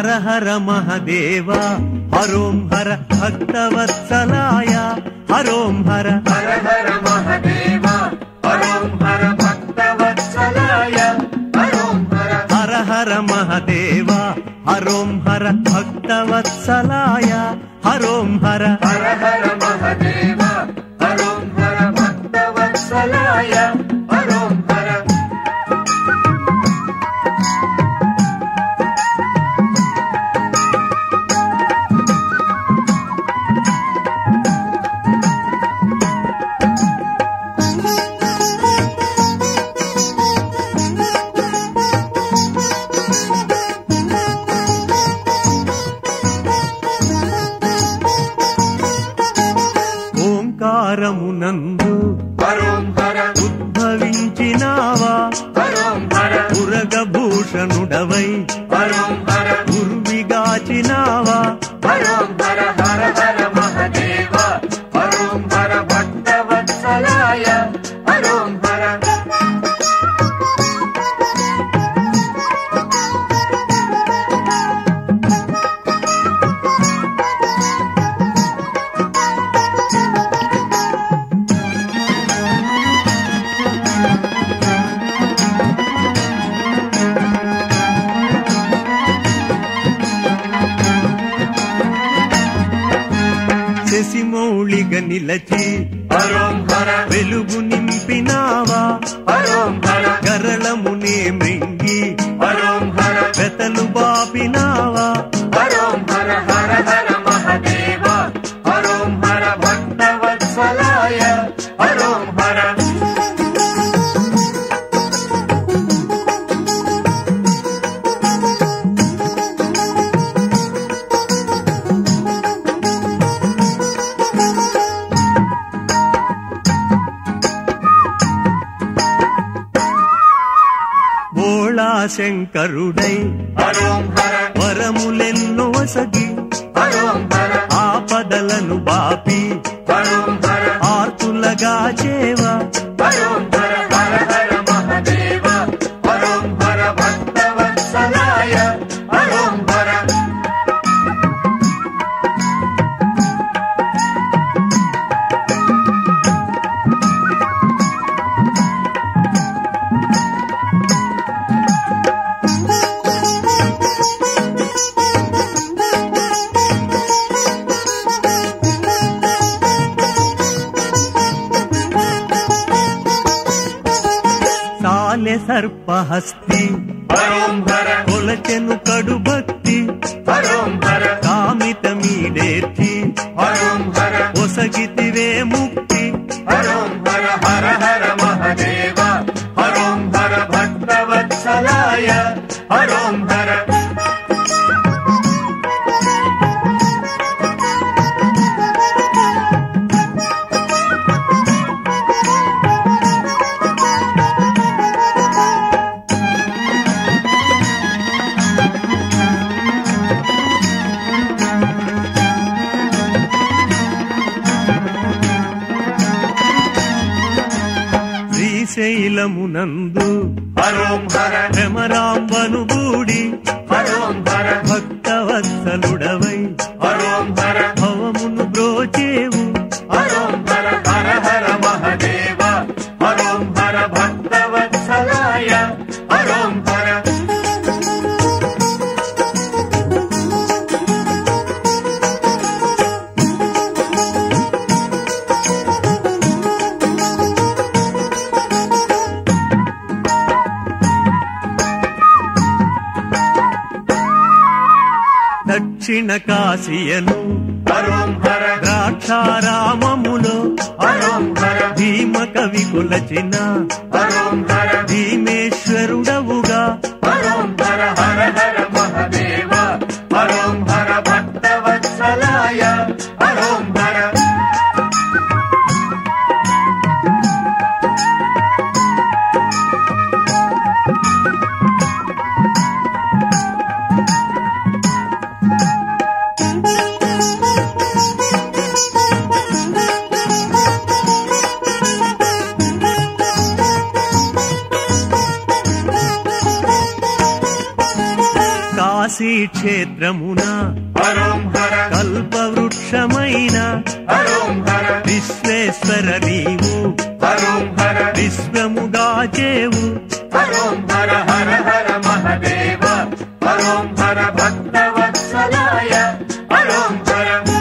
హర హర మహదేవ హరోం హర భక్తవత్సలాయ హరోం హర హర హర మహదేవ హరోం హర భక్తవత్సలాయ హరోం హర హర హర మహదేవ హరోం హర భక్తవత్సలాయ హరోం హర హర హర మహదేవ హరోం హర భక్తవత్సలాయ హరోం హర ఓంకారమునందు హరోం హర ఉద్భవించినావా హరోం హర ఉరగభూషణుడవై హరోం హర ఉర్విగాచినావా హరోం హర హర హర మహదేవ హరోం హర భక్తవత్సలాయ హరోం హర శశిమౌళిగ నిలచి హరోం హర వెలుగు నింపినావా హరోం హర గరళమునే మృంగి హరోం హర వెతలు బాపినావా హరోం హర హర హర మహదేవ హరోం హర భక్తవత్సలాయ హరోం హర బోళా శంకరుడై హరోం హర వరములెన్నో సగి హరోం హర ఆపదలను బాపి హరోం హర ఆర్తులగా చేవా హరోం హర హర హర మహదేవ హరోం హర భక్తవత్సలాయ హరోం హర సాలె సర్పహస్తి హరోం హర కొలచెను కడు భక్తి హరోం హర కామితమీడేర్చి హరోం హర ఒసగితివే ముక్తి హరోం హర హర హర మహదేవ హరోం హర భక్తవత్సలాయ హరోం హర శ్రీశైలమునందు హరోం హర భ్రమరాంబను గూడి హరోం హర భక్తవత్సలుడవై హరోం హర భవమును బ్రోచేవు హరోం హర హర హర మహదేవ హరోం హర భక్తవత్సలాయ హరోం హర దక్షిణ కాశీయను హరోం హర ద్రాక్షారామములో హరోం హర భీమ కవి కొలచిన హరోం హర భీమేశ్వరుడవుగా హరోం హర హర హర మహదేవ హరోం హర భక్తవత్సలాయ హరోం హర కాశీ క్షేత్రమున హరోం హర కల్పవృక్షమైన హరోం హర విశ్వేశ్వర నీవు హరోం హర విశ్వముగాచేవు హరోం హర హర హర మహదేవ హరోం హర భక్తవత్సలాయ హరోం హర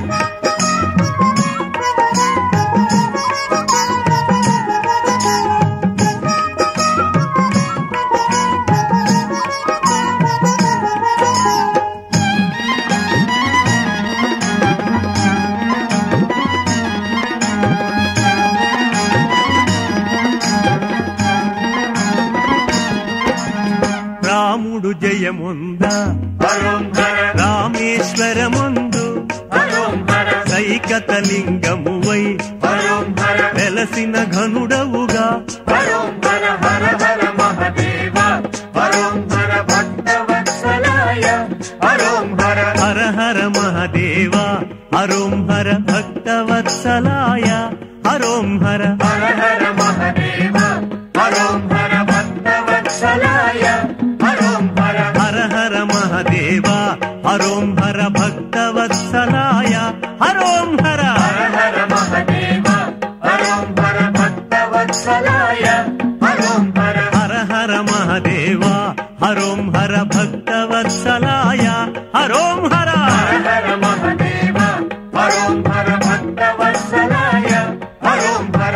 రాముడు జయముందా హరోం హర రామేశ్వరముందు హరోం హర సైకతలింగమువై హరోం హర వెలసిన ఘనుడవుగా హరోం హర హర హర మహదేవ హరోం హర భక్తవత్సలాయ హరోం హర హర హర మహదేవ హరోం హర భక్తవత్సలాయ హరోం హర హర హర మహదేవ హరోం హర భక్తవత్సలాయ హరోం హర హర హర మహదేవ హరోం హర భక్తవత్సలాయ హరోం హర హర హర మహదేవ హరోం హర భక్తవత్సలాయ హరోం హర హర హర మహదేవ హరోం హర భక్తవత్సలాయ హరోం హర హర హర మహదేవ హరోం హర భక్తవత్సలాయ హరోం హర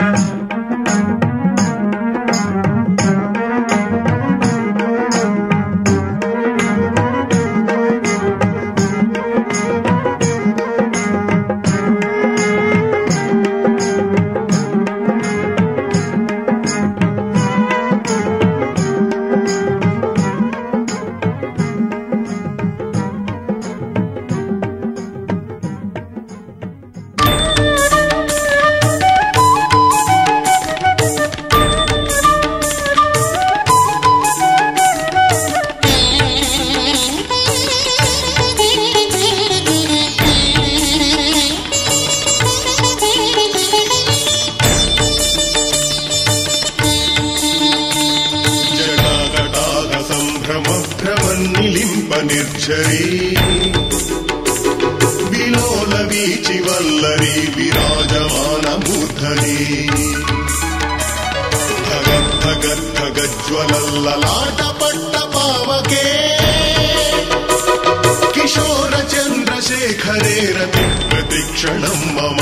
నిర్ఝరీ విలోల వీచి వల్లరి విరాజమాన మూర్ధని ధగద్ధగజ్వలల్లలాట పట్ట పావకే కిశోర చంద్రశేఖరే రతి ప్రతిక్షణం మమ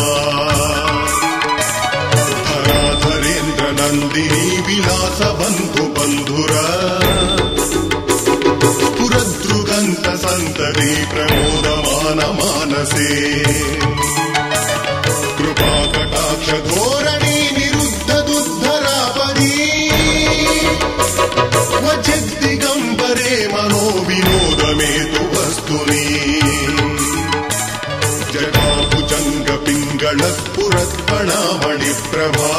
ధరాధరేంద్ర నందిని విలాస బంధు బంధురా పురద్రుగంత సంతతి ప్రమోదమాన మానసే కృపా కటాక్ష ధోరణి నిరుద్ధ దుద్ధరాపదీ వచిద్దిగంబరే మనో వినోదమేతు వస్తుని జటాభుజంగ పింగళ స్ఫురత్పణామణి ప్రభా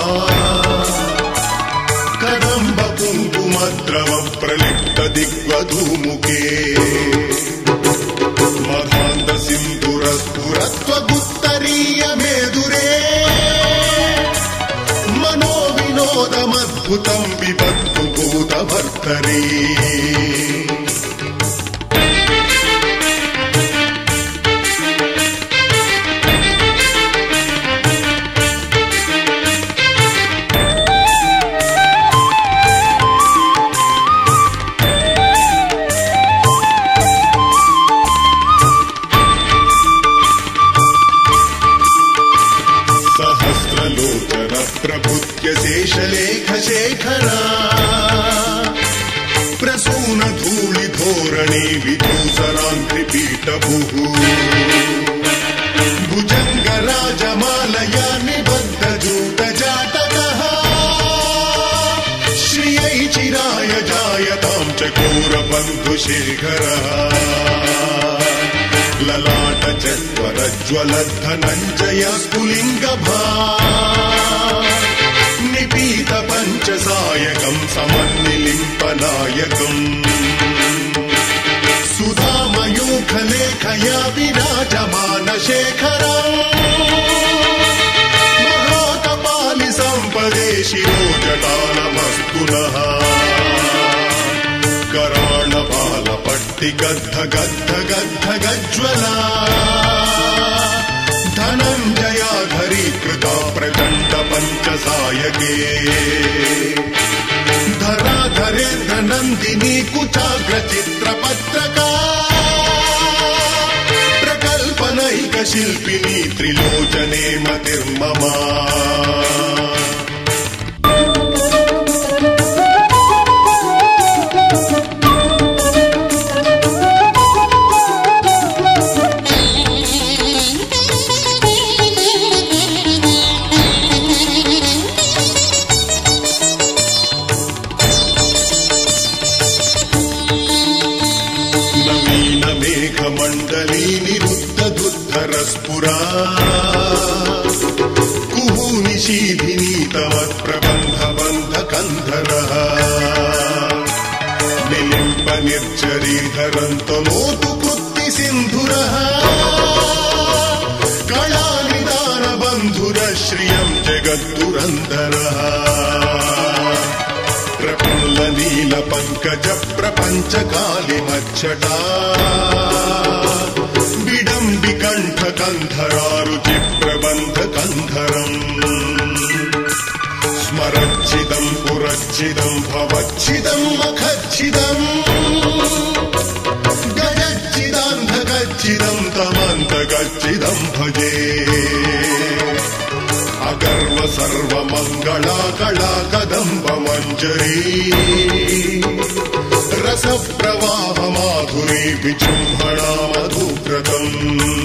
కదంబ కుంకుమద్రవ ప్రలిప్త దిగ్వధూముఖే మధాంత సింధుర స్ఫురత్వగుత్తరీయ మేదురే మనో వినోదమద్భుతం విపత్తు భూతభర్తరీ प्रभुत्य शेषलेख शेखरा प्रसून धूलि धोरणे विधूसरान्त्रिपीठभुः भुजंग राजमालया निबद्ध जूट जातकः श्रियै चिराय जायतां चकोर बन्धुशेखरः ललाट चत्वरज्वलद्धनञ्जय स्फुलिङ्गभा निपीत पञ्चसायकं समन्निलिम्पनायकम् सुधामयूखलेखया विराजमान शेखरम् महाकपालि सम्पदे शिरोजटालमस्तु नः कराणपालपट्ट ಗದ್ದ ಗದ್ದ ಗದ್ದ ಗಜ್ವಲ ಧನಂಜಯಾಧರೀಕೃತ ಪ್ರಚಂಡ ಪಂಚಸಾಯಕೆ ಧರಾಧರೇಂದ್ರ ನಂದಿನಿ ಕುಚಾಗ್ರ ಚಿತ್ರಪತ್ರಕಾ ಪ್ರಕಲ್ಪನೈಕ ಶಿಲ್ಪಿನಿ ತ್ರಿಲೋಚನೆ ಮತಿರ್ಮಮ निर्जरीधरन्तनोतु कृत्ति सिन्धुरः कलानिदानबन्धुरः श्रियं जगद्दुरन्धरः प्रफुल्लनीलपङ्कज प्रपञ्चकालिमच्छटा विडम्बिकण्ठकन्धरारुचिप्रबन्धकन्धरम् स्मरच्छिदं पुरच्छिदं भवच्छिदं मखच्छिदम् गजच्छिदान्धकच्छिदं तमन्तकच्छिदं भजे अगर्व सर्वमङ्गला कला कदम्ब मञ्जरी रसप्रवाह माधुरी विजृम्भणा मधुव्रतम्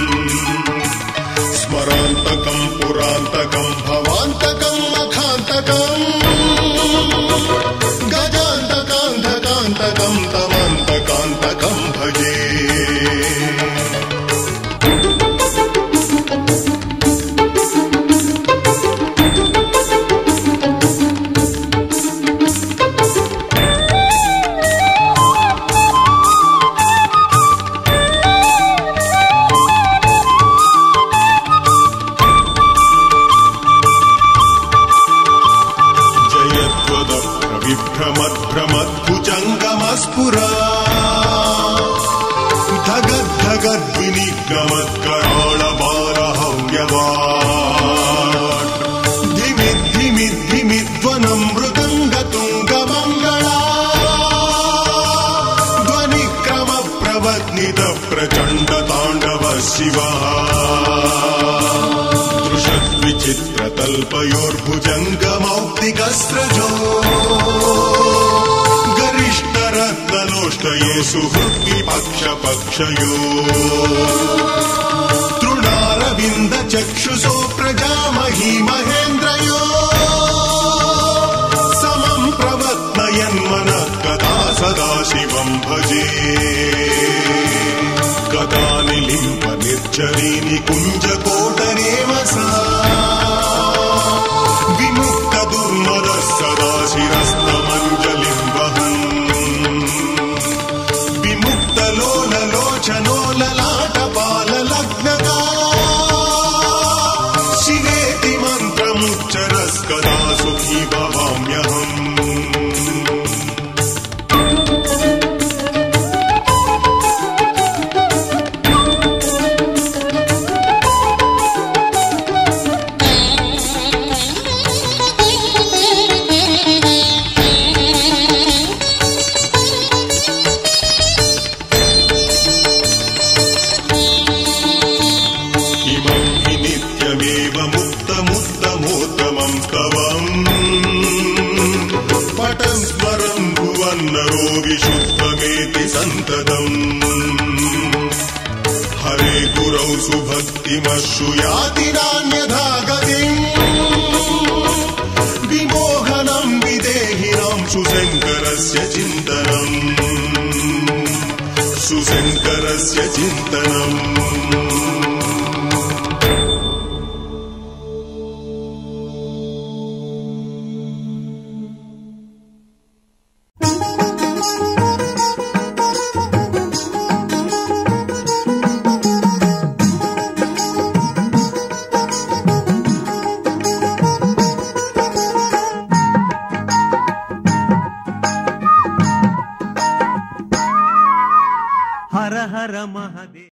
स्मरान्तकं पुरान्तकं भवान्तकं मखान्तकम् गजान्तकान्धकान्तकं तमन्तकान्तकं भजे भ्रमद्भुजङ्गमस्फुरा धगद्धगद्विनिगमत्कराळबालहव्यवाट् धिमिद्धिमिद्धिमिध्वनं मृदङ्गतुङ्गमङ्गला ध्वनिक्रमप्रवद्नित प्रचण्डताण्डव शिवः दृशद्विचित्रतल्पयोर्भुजङ्गमौक्तिकस्रजो गरिष्ठरत्नलोष्टये सुहृद्विपक्षपक्षयो तृणारविन्दचक्षुषो प्रजामही महेन्द्रयो समं प्रवत्नयन्मनः कदा सदा शिवं भजे कदा निलिम्प निर्झरीनि कुञ्जकोटरेव सा विमुक्त दुर्मदः सदा शिरस्तमञ्जलिं वहन् विमुक्तलोललोचनो ललाटपाललग्नका शिवेति मन्त्रमुच्चरस्कदा सुखी भवाम्यहम् विशुद्धमेति सन्ततम् हरे गुरौ सुभक्तिमश्रुयाति नान्यथा गतिम् विमोहनं विदेहिनां सुशङ्करस्य चिन्तनम् హర మహదేవ